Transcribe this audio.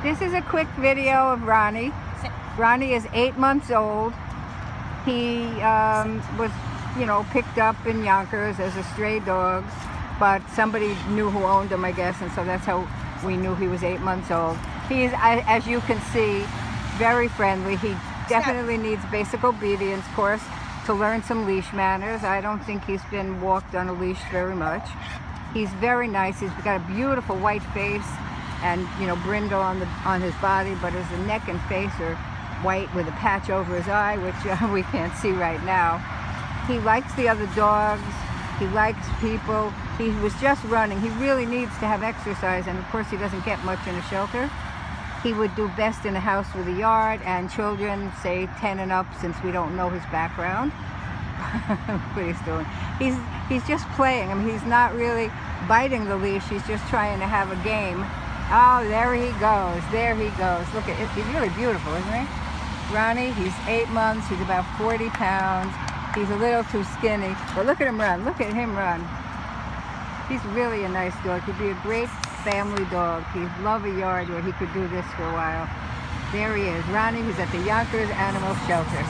This is a quick video of Ronnie. Ronnie is 8 months old. He was, picked up in Yonkers as a stray dog, but somebody knew who owned him, I guess, and so that's how we knew he was 8 months old. He is, as you can see, very friendly. He definitely needs basic obedience course to learn some leash manners. I don't think he's been walked on a leash very much. He's very nice. He's got a beautiful white face and brindle on his body, but his neck and face are white with a patch over his eye, which we can't see right now. He likes the other dogs. He likes people. He was just running. He really needs to have exercise, and of course he doesn't get much in a shelter. He would do best in a house with a yard, and children, say 10 and up, since we don't know his background. What he's doing. He's just playing. I mean, he's not really biting the leash. He's just trying to have a game. Oh, there he goes. There he goes. Look at it. He's really beautiful, isn't he? Ronnie, he's 8 months. He's about 40 pounds. He's a little too skinny. But look at him run. Look at him run. He's really a nice dog. He'd be a great family dog. He'd love a yard where he could do this for a while. There he is. Ronnie, who's at the Yonkers Animal Shelter.